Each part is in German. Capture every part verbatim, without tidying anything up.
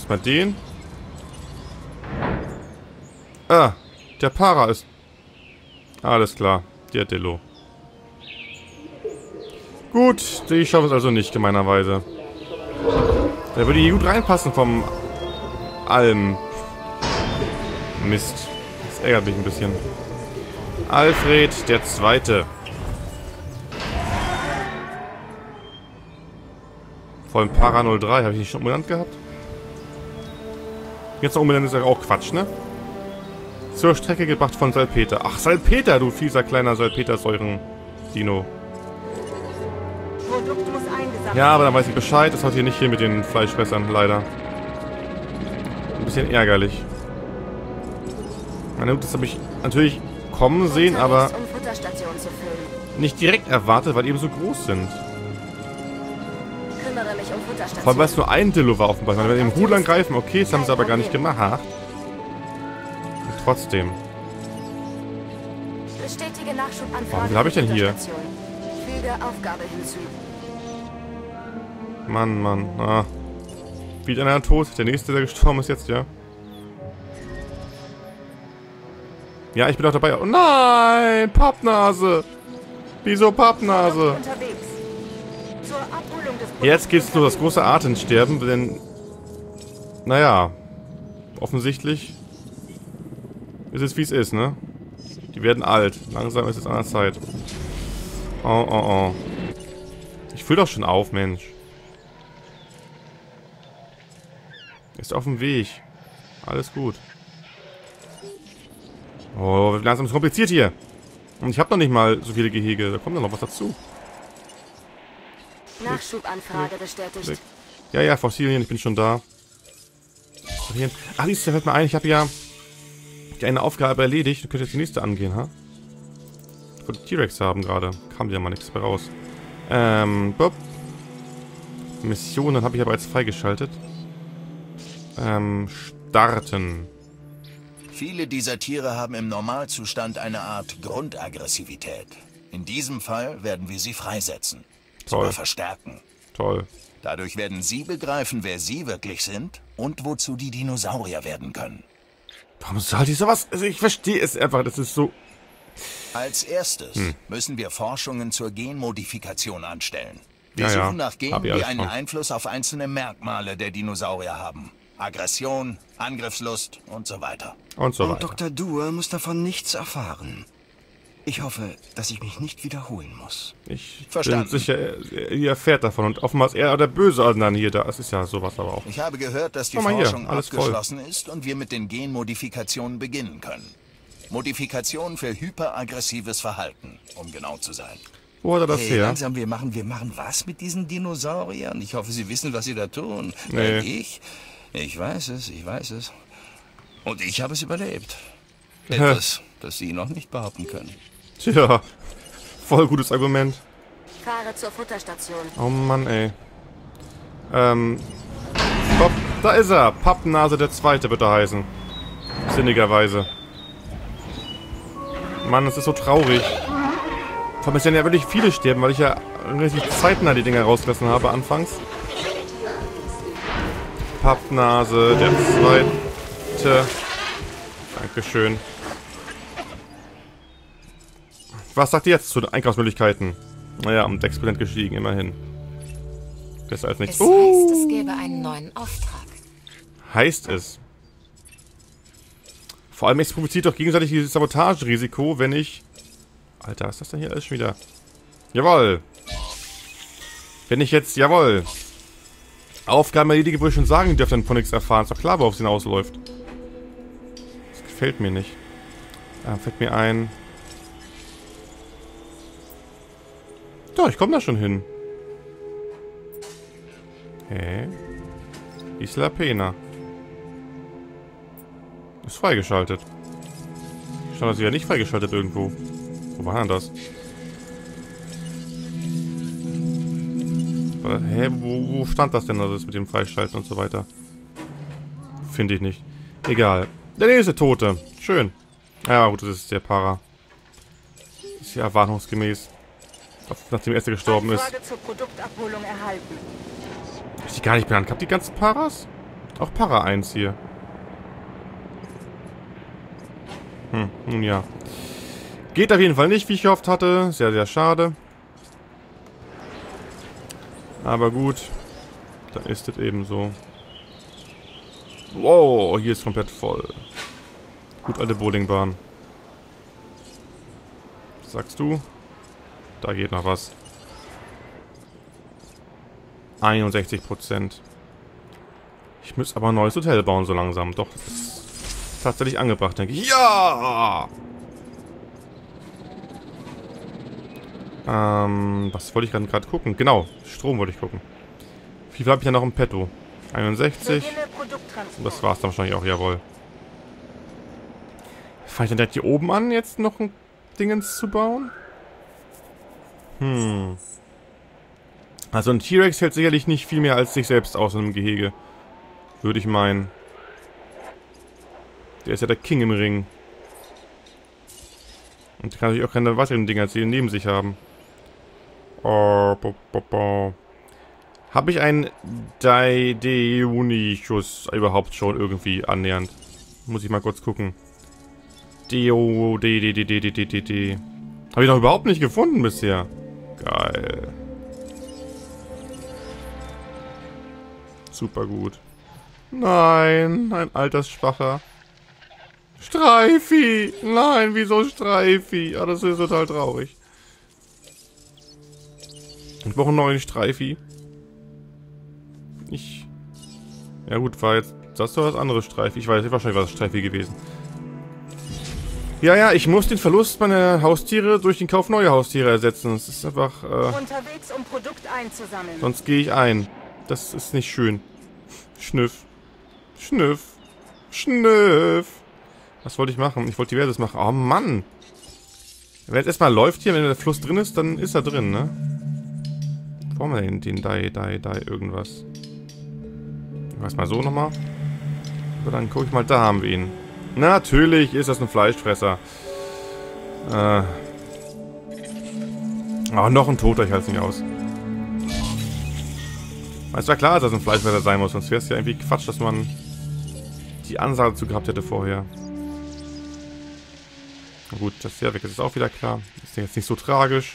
Erstmal den. Ah, der Para ist... Alles klar, der Dillo. Gut, die schaffen es also nicht, gemeinerweise. Da würde hier gut reinpassen vom Alm. Mist. Das ärgert mich ein bisschen. Alfred der Zweite. Vor allem Para null drei. Habe ich nicht schon umbenannt gehabt? Jetzt noch umbenannt ist ja auch Quatsch, ne? Zur Strecke gebracht von Salpeter. Ach, Salpeter, du fieser kleiner Salpetersäuren-Dino. Ja, aber dann weiß ich Bescheid. Das hat hier nicht hier mit den Fleischfressern, leider. Ein bisschen ärgerlich. Na gut, das habe ich natürlich kommen sehen, aber nicht direkt erwartet, weil die eben so groß sind. Vor allem, weil es nur ein Dillo war offenbar. Wenn wir den Rudel angreifen, okay, das haben sie aber gar nicht gemacht. Und trotzdem. Oh, wie viel habe ich denn hier? Mann, Mann. Ah. Wieder einer tot. Der nächste, der gestorben ist jetzt, ja. Ja, ich bin auch dabei. Oh nein! Pappnase! Wieso Pappnase? Jetzt geht's nur das große Artensterben, denn... Naja. Offensichtlich... Ist es wie es ist, ne? Die werden alt. Langsam ist es an der Zeit. Oh, oh, oh. Ich fülle doch schon auf, Mensch. Ist auf dem Weg. Alles gut. Oh, langsam ist es kompliziert hier. Und ich habe noch nicht mal so viele Gehege. Da kommt doch noch was dazu. Nachschubanfrage bestätigt. Ja, ja, Fossilien, ich bin schon da. Ach, da fällt mir ein, ich habe ja die eine Aufgabe erledigt. Du könntest jetzt die nächste angehen, ha? Ich wollte T-Rex haben gerade. Kam ja mal nichts mehr raus. Ähm, Bob. Missionen habe ich aber jetzt freigeschaltet. Ähm, starten. Viele dieser Tiere haben im Normalzustand eine Art Grundaggressivität. In diesem Fall werden wir sie freisetzen. Sogar verstärken. Toll. Dadurch werden sie begreifen, wer sie wirklich sind und wozu die Dinosaurier werden können. Warum soll die sowas? Also ich verstehe es einfach, das ist so... Als erstes hm. müssen wir Forschungen zur Genmodifikation anstellen. Wir ja, suchen ja. nach Genen, die einen schon. Einfluss auf einzelne Merkmale der Dinosaurier haben. Aggression, Angriffslust und so weiter. Und so weiter. Und Doktor Dur muss davon nichts erfahren. Ich hoffe, dass ich mich nicht wiederholen muss. Ich Verstanden. bin sicher, er, er erfährt davon. Und offenbar ist er der Böse dann hier. Da. Es ist ja sowas aber auch. Ich habe gehört, dass die Mal hier, Forschung alles abgeschlossen voll. ist und wir mit den Genmodifikationen beginnen können. Modifikationen für hyperaggressives Verhalten, um genau zu sein. Wo hat er das hey, her? Langsam, wir machen, wir machen was mit diesen Dinosauriern? Ich hoffe, Sie wissen, was Sie da tun. Nee. Weil ich, ich weiß es, ich weiß es. Und ich habe es überlebt. Etwas, das Sie noch nicht behaupten können. Tja, voll gutes Argument. Fahre zur Futterstation. Oh Mann, ey. Ähm, Bob, da ist er. Pappnase der Zweite wird er heißen. Sinnigerweise. Mann, das ist so traurig. Vor allem, es werden ja wirklich viele sterben, weil ich ja richtig zeitnah die Dinger rausgelassen habe anfangs. Pappnase der Zweite. Dankeschön. Was sagt ihr jetzt zu den Einkaufsmöglichkeiten? Naja, um sechs Prozent gestiegen, immerhin. Besser als nichts. Es heißt, es gäbe einen neuen Auftrag. Heißt es. Vor allem, es provoziert doch gegenseitig dieses Sabotagerisiko, wenn ich... Alter, was ist das denn hier alles schon wieder? Jawohl. Wenn ich jetzt... Jawohl. Aufgaben erledige, wo ich schon sagen dürfte, dann von nichts erfahren. Ist doch klar, worauf es hinausläuft. Das gefällt mir nicht. Da fällt mir ein... Doch, ich komme da schon hin. Hä? Isla Pena. Ist freigeschaltet. Stand das ja nicht freigeschaltet irgendwo. Wo war denn das? Hä? Wo, wo stand das denn alles mit dem Freischalten und so weiter? Finde ich nicht. Egal. Der nächste Tote. Schön. Ja gut, das ist der Para. Das ist ja erwartungsgemäß. Nachdem der erste gestorben ist. Zur Produktabholung erhalten. Hab ich die gar nicht benannt. Habt ihr die ganzen Paras? Auch Para eins hier. Hm, nun ja. Geht auf jeden Fall nicht, wie ich gehofft hatte. Sehr, sehr schade. Aber gut. Dann ist es eben so. Wow, hier ist komplett voll. Gut, alte Bowlingbahn. Was sagst du? Da geht noch was. einundsechzig Prozent. Ich muss aber ein neues Hotel bauen so langsam. Doch, das ist tatsächlich angebracht, denke ich. Ja! Ähm, was wollte ich gerade gucken? Genau, Strom wollte ich gucken. Wie viel habe ich da noch im Petto? einundsechzig. Und das war es dann wahrscheinlich auch, jawohl. Fange ich dann direkt hier oben an, jetzt noch ein Dingens zu bauen? Hm. Also ein T-Rex hält sicherlich nicht viel mehr als sich selbst aus in einem Gehege. Würde ich meinen. Der ist ja der King im Ring. Und der kann natürlich auch keine weiteren Dinger neben sich haben. Oh, bo, bo, bo. Habe ich einen Deinonychus überhaupt schon irgendwie annähernd? Muss ich mal kurz gucken. Deo, D, D, D, D, D, D, D, D. Habe ich noch überhaupt nicht gefunden bisher. Geil. Super gut. Nein, ein altersschwacher. Streifi! Nein, wieso Streifi? Ah, das ist total traurig. Ich brauche einen neuen Streifi. Ich... Ja gut, war jetzt... Das ist doch was anderes Streifi. Ich weiß nicht, wahrscheinlich war das Streifi gewesen. Ja, ja, ich muss den Verlust meiner Haustiere durch den Kauf neuer Haustiere ersetzen. Das ist einfach... Äh, Unterwegs, um Produkt einzusammeln. Sonst gehe ich ein. Das ist nicht schön. Schnüff. Schnüff. Schnüff. Was wollte ich machen? Ich wollte diverses machen. Oh Mann. Wenn jetzt erstmal läuft hier, wenn der Fluss drin ist, dann ist er drin, ne? Wo haben wir denn den Dai, Dai, Dai, irgendwas? Ich weiß mal so nochmal. So, dann gucke ich mal, da haben wir ihn. Natürlich ist das ein Fleischfresser. Äh. Oh, noch ein Toter, ich halte es nicht aus. Es war klar, dass das ein Fleischfresser sein muss, sonst wäre es ja irgendwie Quatsch, dass man die Ansage dazu gehabt hätte vorher. Na gut, das hier weg ist auch wieder klar. Ist jetzt nicht so tragisch.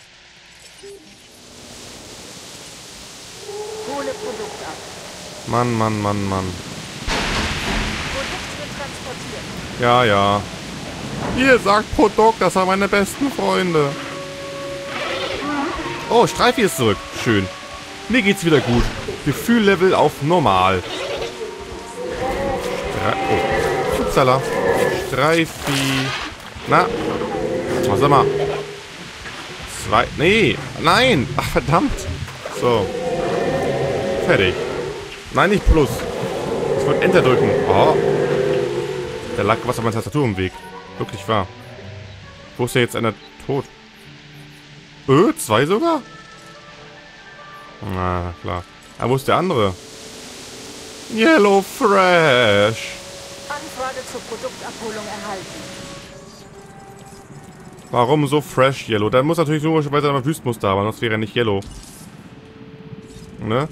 Hole Produkt ab. Mann, Mann, Mann, Mann. Produkt wird transportiert. Ja, ja. Ihr sagt Produkt, das sind meine besten Freunde. Oh, Streifi ist zurück. Schön. Mir geht's wieder gut. Gefühllevel auf normal. Stre oh. Upsala. Streifi. Na. Oh, sag mal. Zwei. Nee. Nein. Ach, verdammt. So. Fertig. Nein, nicht Plus. Ich wollte Enter drücken. Oh. Da lag was auf meiner Tastatur im Weg. Wirklich wahr. Wo ist ja jetzt einer tot? Ö, zwei sogar? Na, klar. Aber wo ist der andere? Yellow Fresh. Anfrage zur Produktabholung erhalten. Warum so fresh Yellow? Der muss natürlich nur weiter am Wüstmuster haben, sonst wäre er nicht Yellow. Ne?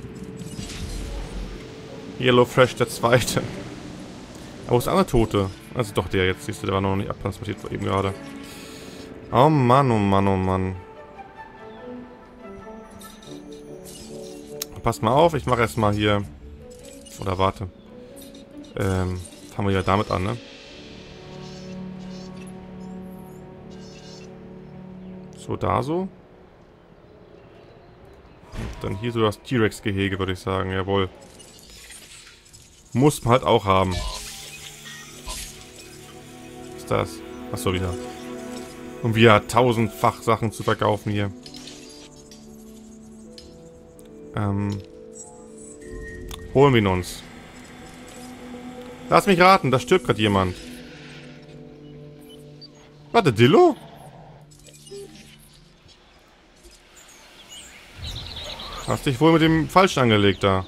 Yellow Fresh der zweite. Aber wo ist der andere Tote? Also doch der jetzt, siehst du, der war noch nicht abtransportiert eben gerade. Oh Mann, oh Mann, oh Mann. Passt mal auf, ich mache erstmal hier. Oder warte. Ähm, fangen wir ja damit an, ne? So, da so. Und dann hier so das T-Rex-Gehege, würde ich sagen, jawohl. Muss man halt auch haben. Was ist das? Achso, wieder. Und wieder tausendfach Sachen zu verkaufen hier. Ähm. Holen wir ihn uns. Lass mich raten, da stirbt gerade jemand. Warte, Dillo? Hast dich wohl mit dem Falschen angelegt da.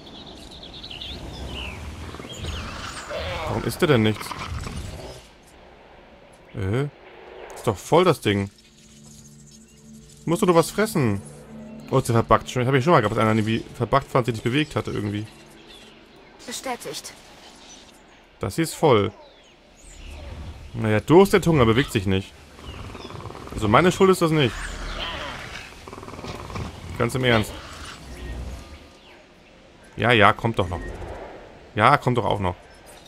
Warum ist der denn nichts? Äh? Ist doch voll das Ding. Musst du nur was fressen? Oh, ist der verbuggt schon. Habe ich schon mal gehabt, dass einer irgendwie verbuggt war und sich nicht bewegt hatte irgendwie. Bestätigt. Das hier ist voll. Naja, Durst der Hunger bewegt sich nicht. Also meine Schuld ist das nicht. Ganz im Ernst. Ja, ja, kommt doch noch. Ja, kommt doch auch noch.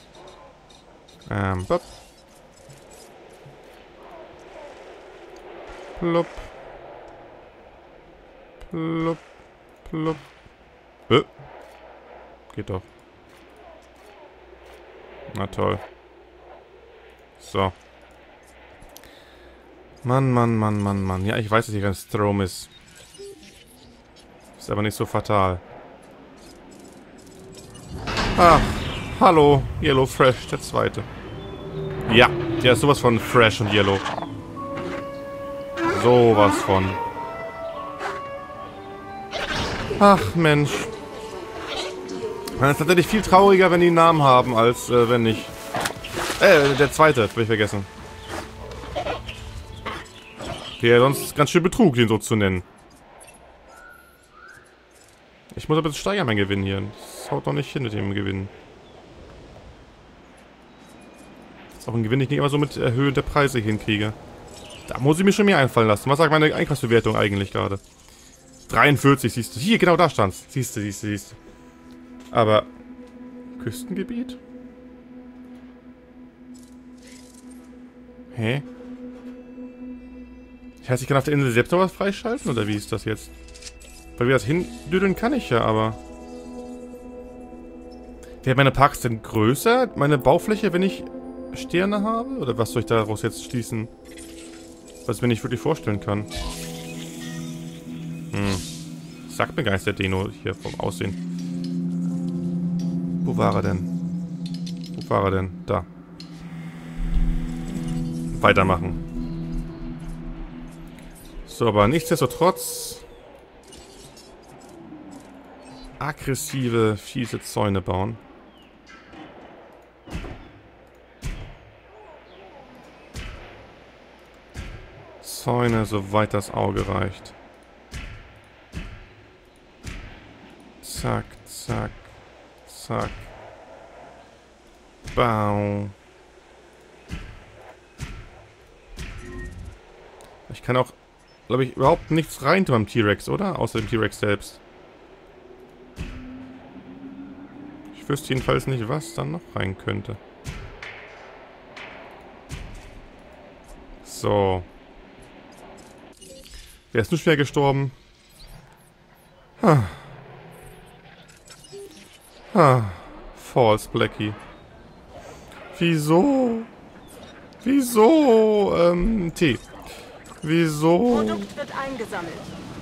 Ähm, bop. Plupp. Plupp. Plupp. Äh. Geht doch. Na toll. So. Mann, Mann, Mann, Mann, Mann. Ja, ich weiß, dass hier kein Strom ist. Ist aber nicht so fatal. Ach, hallo, Yellow Fresh, der zweite. Ja, der ist sowas von Fresh und Yellow. Sowas von. Ach, Mensch. Man ist tatsächlich viel trauriger, wenn die einen Namen haben, als äh, wenn nicht. Äh, der zweite, das habe ich vergessen. Der sonst ganz schön Betrug, den so zu nennen. Ich muss aber jetzt steigern, mein Gewinn hier. Das haut doch nicht hin mit dem Gewinn. Das ist auch ein Gewinn, den ich nicht immer so mit Erhöhen der Preise hinkriege. Da muss ich mir schon mehr einfallen lassen. Was sagt meine Einkaufsbewertung eigentlich gerade? dreiundvierzig, siehst du. Hier, genau da stand's. Siehst du, siehst du, siehst du. Aber Küstengebiet? Hä? Das heißt, ich kann auf der Insel selbst noch was freischalten? Oder wie ist das jetzt? Weil wir das hindüdeln kann ich ja, aber... Werden meine Parks denn größer? Meine Baufläche, wenn ich Sterne habe? Oder was soll ich daraus jetzt schließen? Was ich mir nicht wirklich vorstellen kann. Hm. Sagt mir gar nicht der Dino hier vom Aussehen. Wo war er denn? Wo war er denn? Da. Weitermachen. So, aber nichtsdestotrotz... aggressive, fiese Zäune bauen. Zäune, soweit das Auge reicht. Zack, zack, zack. Bau. Ich kann auch, glaube ich, überhaupt nichts rein beim T-Rex, oder? Außer dem T-Rex selbst. Ich wüsste jedenfalls nicht, was dann noch rein könnte. So. Wer ist nur schwer gestorben? Ha. Ha. False Blackie. Wieso? Wieso? Ähm, T. Wieso? Produkt wird eingesammelt.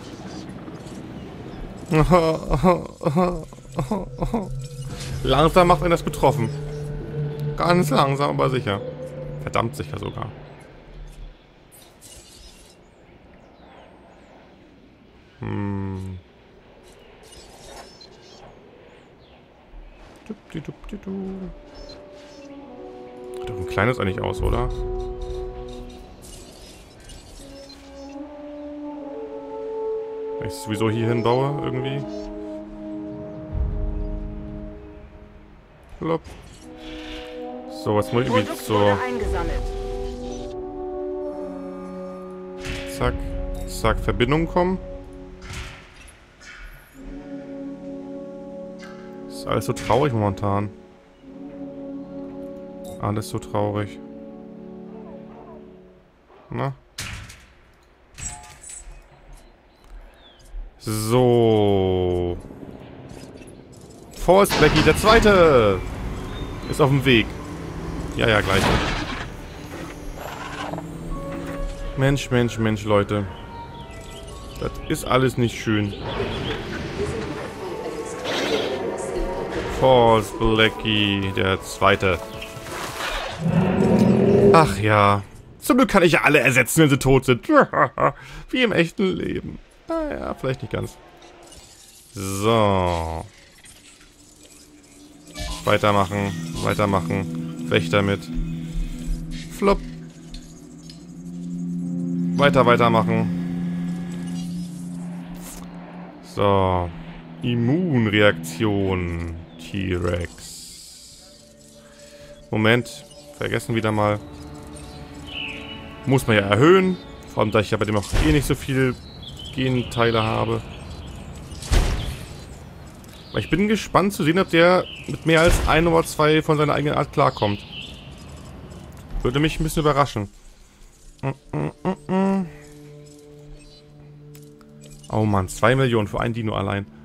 Langsam macht ihn das betroffen. Ganz langsam, aber sicher. Verdammt sicher sogar. Hm. Sieht doch ein kleines eigentlich aus, oder? Wenn ich es sowieso hier hinbaue, irgendwie. Plopp. So, jetzt muss ich irgendwie so... Zack, zack, Verbindung kommen. Ist alles so traurig momentan. Alles so traurig. Na? So. False Blackie, der zweite! Ist auf dem Weg. Ja, ja, gleich. Mensch, Mensch, Mensch, Leute. Das ist alles nicht schön. False Blackie, der zweite. Ach ja. Zum Glück kann ich ja alle ersetzen, wenn sie tot sind. Wie im echten Leben. Naja, vielleicht nicht ganz. So. Weitermachen, weitermachen. Weg damit. Flop. Weiter, weitermachen. So. Immunreaktion. T-Rex. Moment. Vergessen wieder mal. Muss man ja erhöhen. Vor allem, da ich ja bei dem auch eh nicht so viel Genteile habe. Aber ich bin gespannt zu sehen, ob der mit mehr als ein oder zwei von seiner eigenen Art klarkommt. Würde mich ein bisschen überraschen. Mm, mm, mm, mm. Oh Mann, zwei Millionen für einen Dino allein.